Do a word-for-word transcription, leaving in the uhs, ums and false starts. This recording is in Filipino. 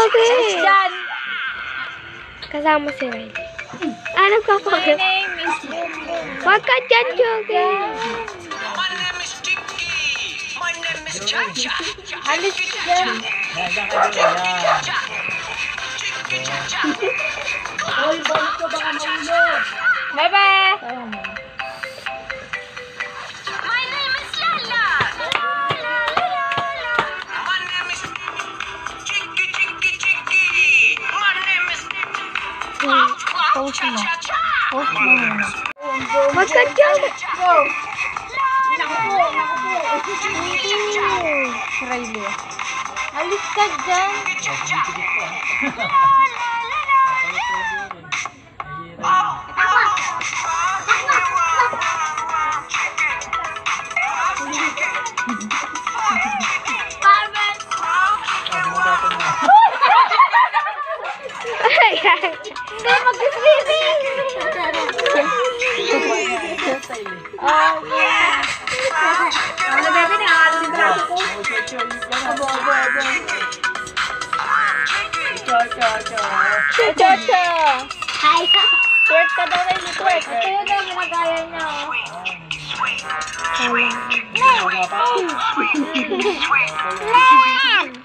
Jogi. Diyan. Kasama si Rayley. Ah, nagpapakip. My name is Bumbum. Wag ka dyan, Jogi. My name is Chicky. My name is Chacha. Alis dyan. Bye-bye. My name is Lala. My name is Chicky, Chicky, Chicky. My name is Post mo. Cha-cha. Post mo. Wag ka dyan. Go. Naku po, naku po. Raylea. Alis ka dyan. Hindi, mag-swimming! Oh, yeah. Ano, bebe, nakakalas yung braso ko. Abo, abo, abo. Cha-cha-cha. Hi. Twerk ka daw, Raylea, twerk. Ito yun daw, ginagaya niya, oh. Len!